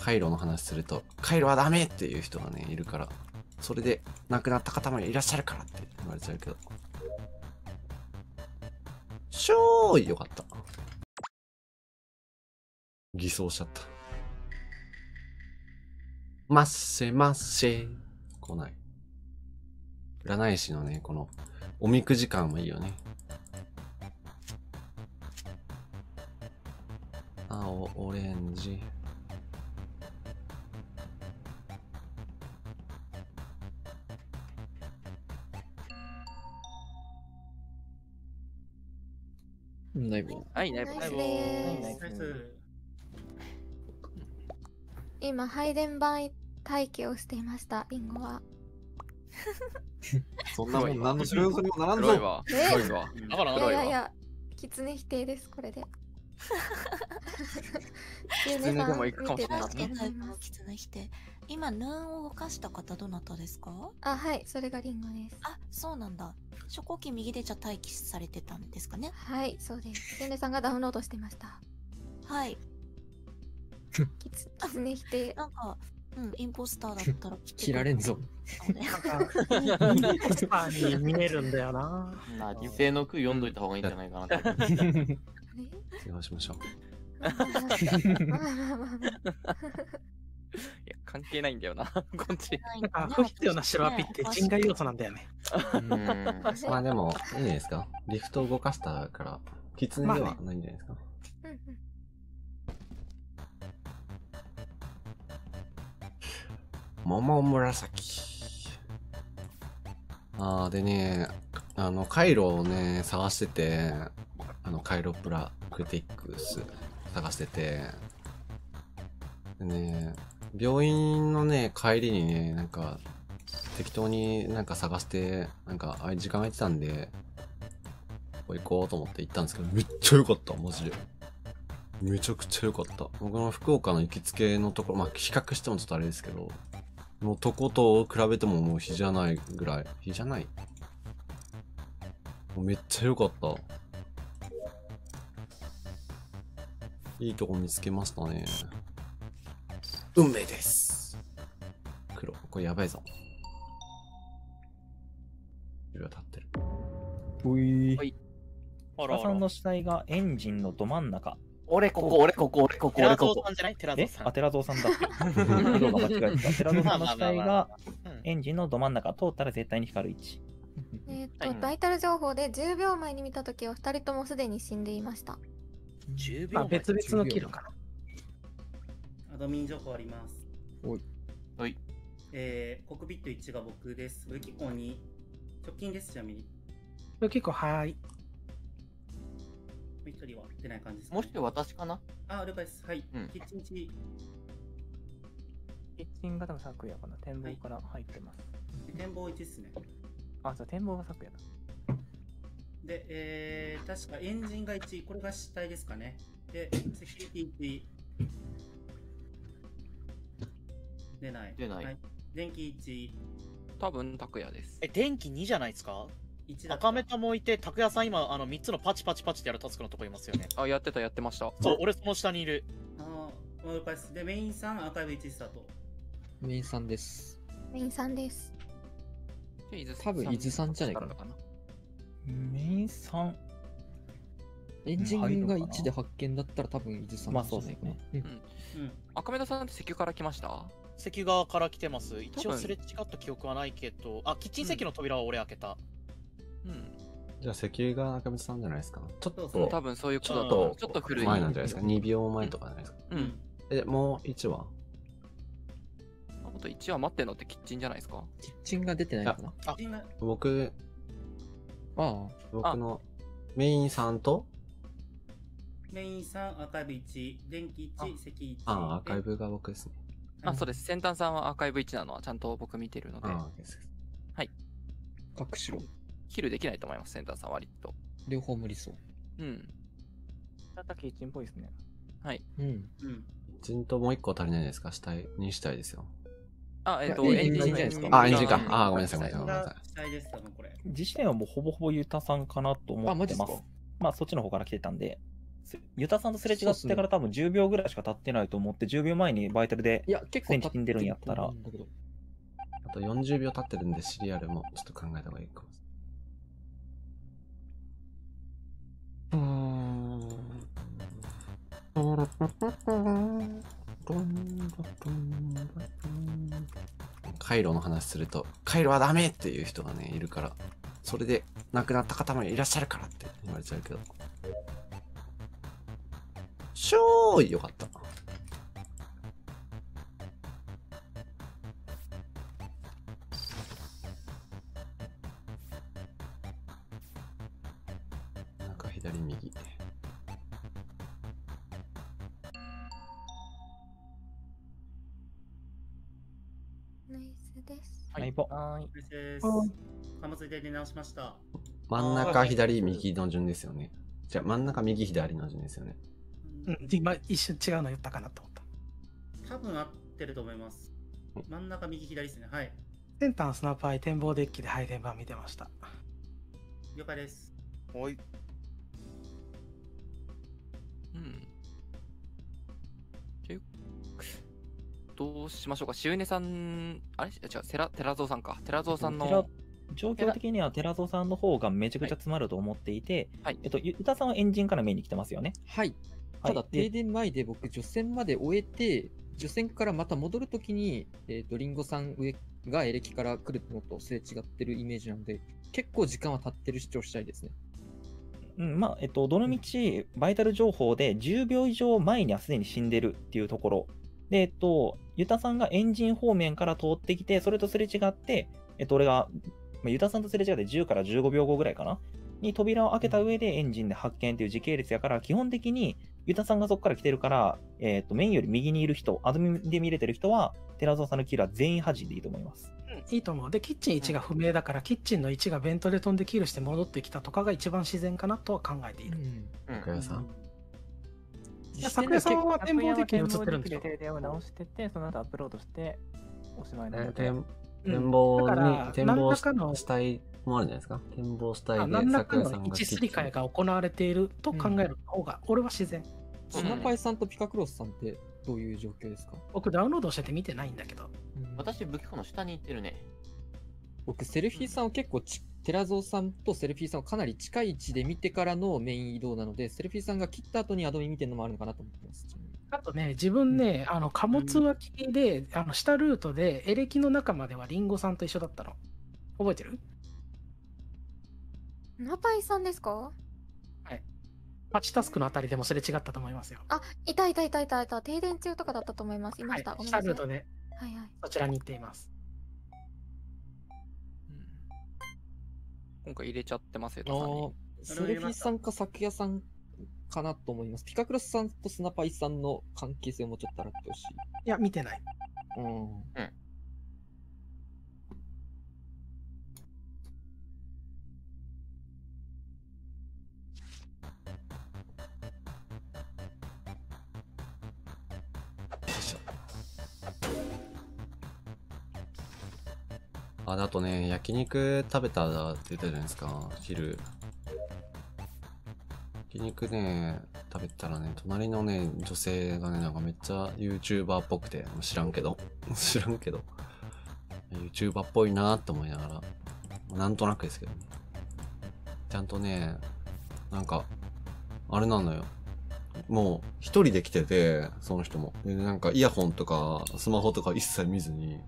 回路の話すると、回路はダメっていう人がね、いるから、それで亡くなった方もいらっしゃるからって言われちゃうけど。しょーいよかった。偽装しちゃった。まっせまっせ。来ない。占い師のね、この、おみくじ感もいいよね。青、オレンジ。 ナイブ。 はい、ナイブ。 ナイスです。今、配電盤待機をしていました、リンゴは。 そんなもん何の修正にもならんぞ。 黒いわ。黒いわ。 だからいやいやいや、狐否定です、これで。 狐でも行くかもしれない。 狐否定。今、ヌーンを動かした方どなたですか？ あ、はい、それがリンゴです。 あ、そうなんだ。初号機右でじゃ待機されてたんですかね？ はい、そうです。狐さんがダウンロードしてました。 はい。 狐否定。 なんか、インポスターだったら切られんぞ。 なんか、インポスターに見えるんだよな。 まあ、犠牲の句読んどいた方がいいんじゃないかなと。 どうしましょう。 いや、関係ないんだよな、こっち。 なんか、不必要な白アピって人外要素なんだよね。 まあでも、いいんじゃないですか。リフトを動かしたから、狐ではないんじゃないですか。桃紫。でね、回路をね、探してて、カイロプラクティックス探してて、でね、病院のね、帰りにね、なんか、適当になんか探して、なんか、時間空いてたんで、ここ行こうと思って行ったんですけど、めっちゃ良かった、マジで。めちゃくちゃ良かった。僕の福岡の行きつけのところ、まあ、比較してもちょっとあれですけど、のとこと比べてももう比じゃないぐらい。比じゃない。もうめっちゃ良かった。いいとこ見つけましたね。運命です。黒。これやばいぞ。色が立ってる。 うい。 はい。 原さんの死体がエンジンのど真ん中。 俺ここ、俺ここ、俺ここ、 寺蔵俺ここ。 さんじゃない？寺蔵さん。寺蔵さんだ。色が間違えた。寺蔵さんの死体がエンジンのど真ん中。通ったら絶対に光る位置。 バイタル情報で10秒前に見たときは2人ともすでに死んでいました。 10 秒前。別々のキルかな。 アドミン情報あります。 おい。 はい。 コックピット1が僕です。ウキコ2。直近です、ちなみに。 結構はい。 一人は出ない感じですか、 もし私かな？ あ、了解です。はい。キッチン1。 キッチンが多分昨夜かな。展望から入ってます。 展望1ですね。 あ、じゃあ展望が昨夜だ。 で、確かエンジンが1、これが死体ですかね。で、セキュリティ1。出ない。 出ない。 はい、電気1。 多分、拓也です。 電気2じゃないですか？赤メタもいて、拓也さん今、3つのパチパチパチってやるタスクのとこいますよね。 あ、やってました。 そう、俺その下にいる。 了解です。で、メインさん、アーカイブ1スタート。 メインさんです。 メインさんです。 多分、伊豆さんじゃないかな。 メインさん。 エンジンが1で発見だったら多分、伊豆さん。 まあそうですね。 赤目田さんって石油から来ました？ 石油側から来てます。一応すれ違った記憶はないけど、あ、キッチン席の扉は俺開けた。 じゃあ石油が中道さんじゃないですか。ちょっと多分そういうことだとちょっと古い前なんじゃないですか。2秒前とかじゃないですか。もう1はあと1は待ってんのってキッチンじゃないですか。 キッチンが出てないかな。 僕のメインさんとメインさん、アーカイブ1、電気1、石1。 アーカイブが僕ですね。 あ、そうです。先端さんはアーカイブ1なのはちゃんと僕見てるので。はい。 隠しろ。 キルできないと思います、先端さん割と。 両方無理そう。 だったらキッチンっぽいですね。 はい。 キッチンともう1個足りないですか？死体にしたいですよ。 あ、エンジンじゃないですか。 あ、エンジンか。あ、ごめんなさい、ごめんなさい。 死体です、多分これ。 自視点はもうほぼほぼユタさんかなと思ってます。まあそっちの方から来てたんで、 ユタさんとすれ違ってから多分10秒ぐらいしか経ってないと思って、10秒前にバイタルで、 いや、結構死んでるんやったら。 あと40秒経ってるんで、シリアルもちょっと考えた方がいいかも。カイロの話すると、カイロはダメっていう人がね、いるから、それで亡くなった方もいらっしゃるからって言われちゃうけど。しょーいよかった。なんか左右。 ナイスです。 はい、ポ。 ナイスです。貨物で出直しました。 真ん中左右の順ですよね。じゃあ真ん中右左の順ですよね。 うん、今一瞬違うの言ったかなと思った。 多分合ってると思います。真ん中右左ですね。はい。 センターのスナッパー展望デッキで配電盤見てました。 了解です。 はい。 どうしましょうか。しゅうねさん、あれ違う、寺蔵さんか。寺蔵さんの。 状況的には寺蔵さんの方がめちゃくちゃ詰まると思っていて、ユタさんはエンジンからメインに来てますよね。 はい。ただ、停電前で僕、除染まで終えて、除染からまた戻るときに、リンゴさん上がエレキから来るのとすれ違ってるイメージなので、結構時間は経ってる主張したいですね。 うん、まあ、どの道、バイタル情報で10秒以上前にはすでに死んでるっていうところ。で、ユタさんがエンジン方面から通ってきて、それとすれ違って、俺が、ユタさんとすれ違って10から15秒後ぐらいかなに扉を開けた上でエンジンで発見っていう時系列やから、基本的にユタさんがそこから来てるから、メインより右にいる人、アドミで見れてる人は、寺蔵さんのキルは全員恥でいいと思います。 いいと思う。で、キッチン1が不明だから、キッチンの1がベントで飛んでキルして戻ってきたとかが一番自然かなとは考えている。 桜屋さん。 いや、桜屋さんは展望デッキに映ってるんですよ。 停電を直してて、その後アップロードして、おしまいなので。 展望したいもあるんじゃないですか。展望したいで何らかの位置すり替えが行われていると考える方が、俺は自然。 スナパイさんとピカクロスさんってどういう状況ですか？ 僕ダウンロードしてて見てないんだけど。 私、武器庫の下に行ってるね。 僕、セルフィーさんは結構寺蔵さんとセルフィーさんをかなり近い位置で見てからのメイン移動なので、セルフィーさんが切った後にアドミ見てるのもあるのかなと思ってます。 あとね、自分ね、貨物脇で、下ルートで、エレキの中まではリンゴさんと一緒だったの。覚えてる？ ナパイさんですか？ はい。パチタスクのあたりでもすれ違ったと思いますよ。 あ、いた。停電中とかだったと思います。いました。 はい、下ルートで、 はいはい。 そちらに行っています。 今回入れちゃってますよ、 セルフィーさんか咲夜さんかなと思います。ピカクロスさんとスナパイさんの関係性をもうちょっと洗ってほしい。 いや、見てない。 あとね、焼肉食べたって言ったじゃないですか、昼。焼肉ね、食べたらね、隣のね、女性がね、なんかめっちゃ YouTuber っぽくて、知らんけど、YouTuber っぽいなーって思いながら、なんとなくですけどね。ちゃんとね、なんか、あれなのよ。もう、一人で来てて、その人も。で、なんかイヤホンとか、スマホとか一切見ずに、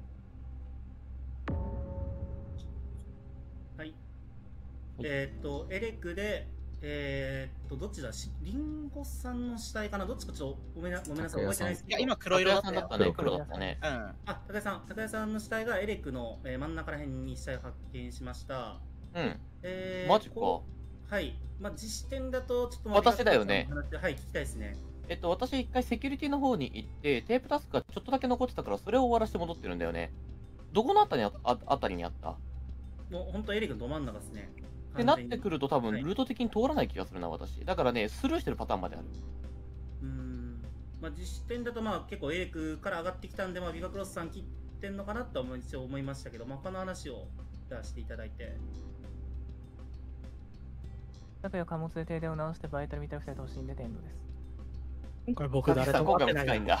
エレクで、どっちだリンゴさんの死体かなどっちかちょっとごめんなさい、覚えてないですけど。 いや、今黒色だったね。 黒だったね。 あ、高谷さんの死体がエレクの、真ん中ら辺に死体を発見しました。 マジか。 はい。まあ、実点だと、ちょっと私だよね。 はい、聞きたいですね。 私一回セキュリティの方に行って、テープタスクがちょっとだけ残ってたから、それを終わらせて戻ってるんだよね。どこのあたりにあった？ もう本当エレクのど真ん中ですね。 ってなってくると多分ルート的に通らない気がするな、私。だからね、スルーしてるパターンまである。 まあ、実点だとまあ結構エレクから上がってきたんで、まあ、ビガクロスさん切ってんのかなとは一応思いましたけど、まあ、他の話を出していただいて。 拓也貨物で停電を直してバイタル見たい2人と欲しいんで天童です。 今回僕誰とも会ってないんだ。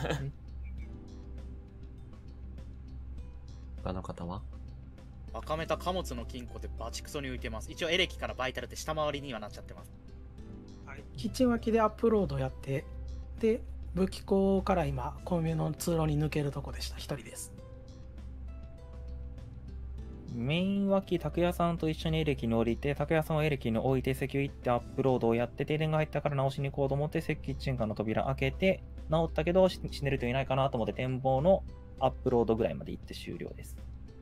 他の方は赤メタ貨物の金庫でバチクソに浮いてます。一応エレキからバイタルって下回りにはなっちゃってます。 キッチン脇でアップロードやって、で、武器庫から今、コンビニの通路に抜けるとこでした。一人です。 メイン脇、拓也さんと一緒にエレキに降りて、拓也さんをエレキに置いて、石油行ってアップロードをやって、停電が入ったから直しに行こうと思って、キッチンカーの扉開けて、直ったけど死んでる人いないかなと思って、展望のアップロードぐらいまで行って終了です。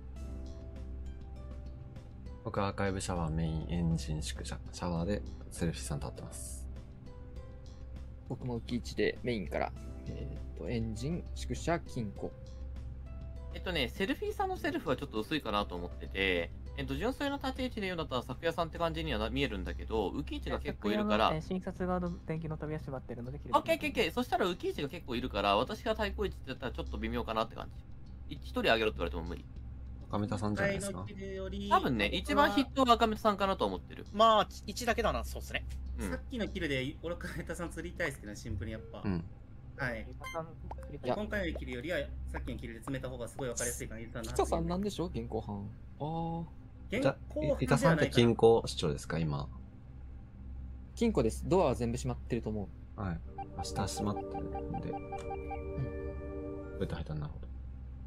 僕はアーカイブシャワー、メイン、エンジン、宿舎、シャワーでセルフィーさん立ってます。 僕も浮き位置でメインから、エンジン、宿舎、金庫。 セルフィーさんのセルフはちょっと薄いかなと思ってて、純粋な立ち位置で言うんだったら、昨夜さんって感じには見えるんだけど、浮き位置が結構いるから。 新札側の電気の扉閉まってるので切れてオッケーオッケーオッケー。そしたら浮き位置が結構いるから、私が対抗位置って言ったらちょっと微妙かなって感じ。一人上げろって言われても無理。 赤目田さんじゃないですか。 多分ね、一番筆頭は赤目田さんかなと思ってる。 まあ、1だけだな、そうっすね。 うんさっきのキルで、俺赤メタさん釣りたいですけど、シンプルにやっぱ。 うん。 はい。今回のキルよりは、さっきのキルで詰めた方がすごい分かりやすいから、言ったな。 ピカさんなんでしょ現行犯。ああ。 じゃあ、イタさんって金庫主張ですか、今。 金庫です。ドアは全部閉まってると思う。はい。明日閉まってるんで。うん。こうやって入ったんだなるほど。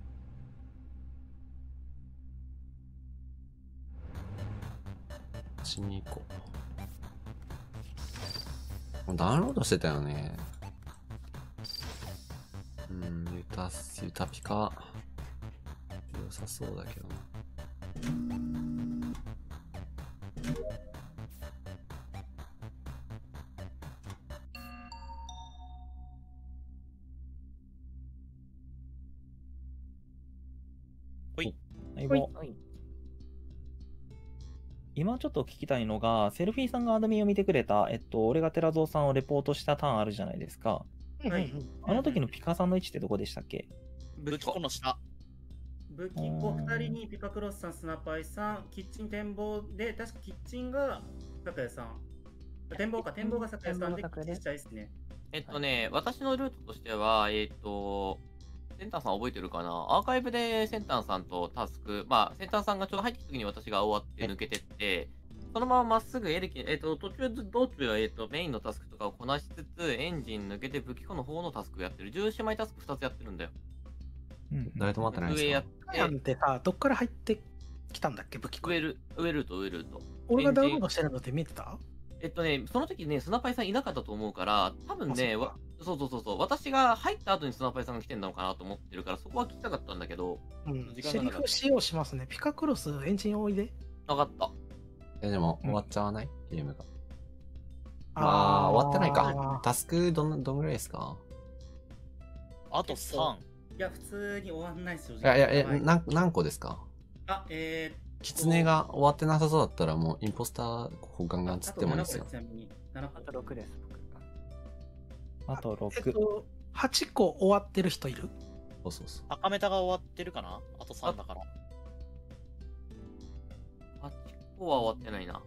しに行こう。もうダウンロードしてたよね。ユタピカ。良さそうだけどな。 ほい。 今ちょっと聞きたいのが、セルフィーさんがアドミンを見てくれた、俺が寺蔵さんをレポートしたターンあるじゃないですか。 はい。 あの時のピカさんの位置ってどこでしたっけ？ 武器庫の下。 武器庫2人にピカクロスさん、スナパイさん、キッチン展望で、確かキッチンが酒屋さん。展望が酒屋さんで、キッチン下ですね。 私のルートとしては、センターさん覚えてるかな？アーカイブでセンターさんとタスク、まあ、センターさんがちょうど入ってきた時に私が終わって抜けてって、そのまままっすぐエレキ、道中は、メインのタスクとかをこなしつつ、エンジン抜けて武器庫の方のタスクをやってる。10姉妹タスク2つやってるんだよ。 誰とも会ってないですか？ 上やってさ、どっから入ってきたんだっけ、武器庫。 上ルート。 俺がダウンロードしてるのって見えてた？ その時ね、スナパイさんいなかったと思うから、多分ね、そう、私が入った後にスナパイさんが来てんのかなと思ってるから、そこは聞きたかったんだけど、 セリフ使用しますね。ピカクロス、エンジンおいで。 分かった。 でも、終わっちゃわない？ゲームが。終わってないか。タスクどんぐらいですか？ あと3。 いや、普通に終わんないですよ。 いや、何個ですか？キツネが終わってなさそうだったら、もうインポスターガンガンつってもいいですよ。 あと6です。 あと6。 8個終わってる人いる？ そう。 赤メタが終わってるかな？あと3だから。 8個は終わってないな。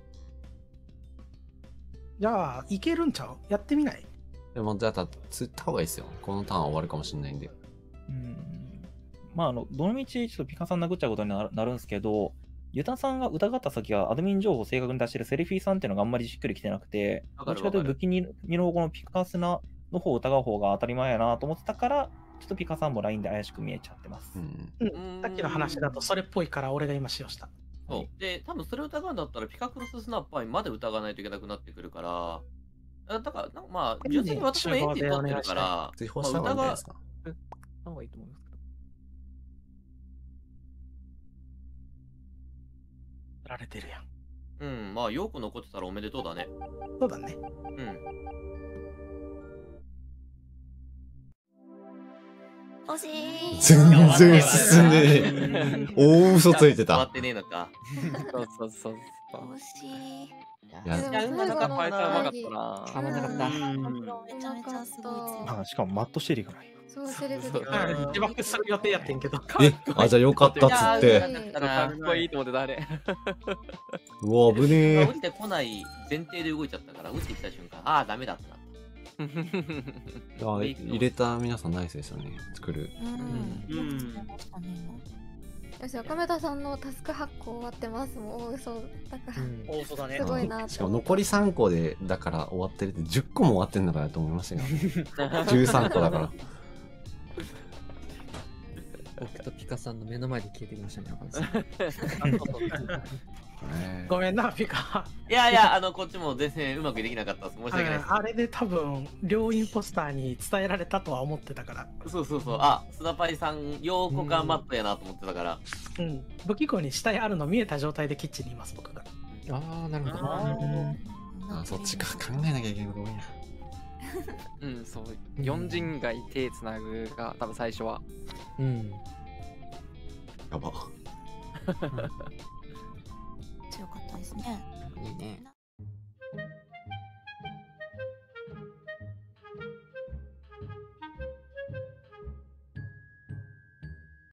じゃあ、いけるんちゃう？やってみない？ でも、じゃあ、釣った方がいいですよ。このターン終わるかもしれないんで。 まあ、どの道、ちょっとピカさん殴っちゃうことになるんですけど、ユタさんが疑った先はアドミン情報を正確に出してるセルフィーさんっていうのがあんまりしっくりきてなくて、どっちかというと武器2の方向のピカスナの方を疑う方が当たり前やなと思ってたから、ちょっとピカさんもラインで怪しく見えちゃってます。 さっきの話だとそれっぽいから俺が今使用した。 そう。で、多分それを疑うんだったらピカクロススナッパーまで疑わないといけなくなってくるから、だから、まあ、純粋に私もエンジン取ってるから、 追放した方がいいんじゃないですか。 方がいいと思いますけど。 られてるやん。 まあ、よく残ってたらおめでとうだね。 そうだね。 惜しい。 全然進んでねえ。大嘘ついてた。 終わってねえのか。 そう。 惜しい。 いや、 運がなかった。ファイターうまかったな。 危なかった。 めちゃめちゃすごい強い。 しかもマットシェリがない。 そうセレブで。 自爆する予定やってんけど。 え、あ、じゃあよかったっつって。 かっこいいと思って誰うわ、危ねえ降。りてこない前提で動いちゃったから、降りてきた瞬間、ああ、ダメだったな。 あ、入れた皆さんナイスですよね。作る。 よし、岡村さんのタスク発行終わってます。もう大嘘だから。 大嘘だね。 すごいな。 しかも残り3個で、だから終わってるって、10個も終わってんのかなと思いましたよ。13個だから。 僕とピカさんの目の前で消えてきましたね、岡村さん。 ごめんな、ピカ。 いやいや、こっちも全然うまくできなかったです。申し訳ないです。 あれで多分、両インポスターに伝えられたとは思ってたから。 そうそうそう。あ、スナパイさん、ようこがマットやなと思ってたから。 うん。武器庫に死体あるの見えた状態でキッチンにいます、僕が。 ああ、なるほど。 あ、そっちか。考えなきゃいけないこと多いな。 うん、そう。4人街手つなぐが多分最初は。 うん。 やば。 強かったですね。 いいね。